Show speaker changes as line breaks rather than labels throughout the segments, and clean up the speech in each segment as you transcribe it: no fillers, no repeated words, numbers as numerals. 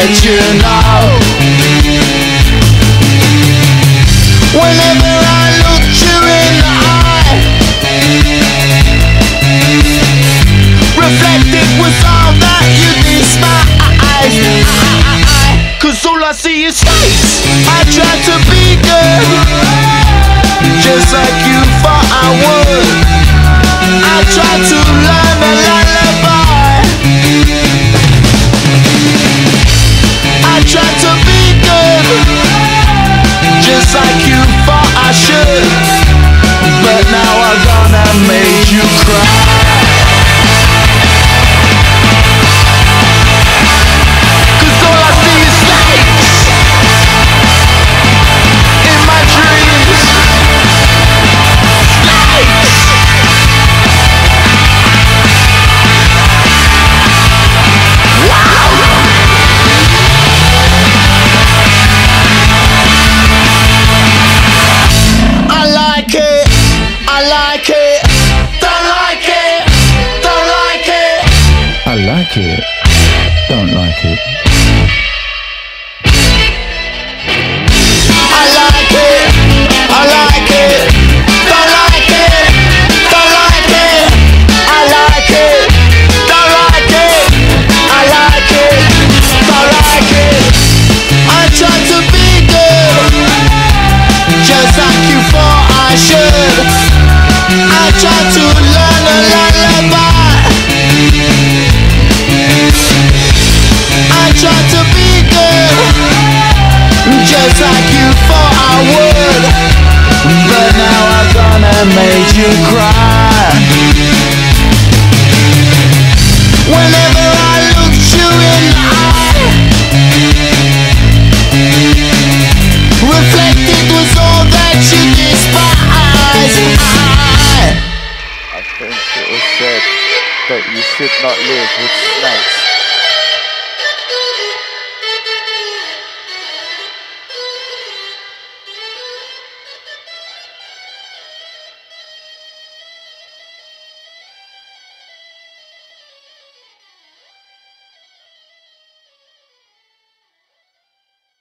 let you know. Whenever I look you in the eye, reflected was all that you despise. 'Cause all I see is face. I try to be good, just like you thought I would. I try to learn a lullaby. I try to be good, just like you thought I should. But now I'm gonna make you cry.
Like it, don't like it.
I like it, I like it, don't like it, don't like it. I like it, don't like it, I like it, don't like it. I try to be good, just like you thought I should. I try to learn a lullaby. I try to be good, just like you thought I would. But now I'm gonna make you cry. Whenever I look you in the eye, reflected was all that you despise.
I think it was said that you should not live with snakes.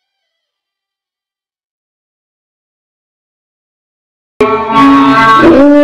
Oh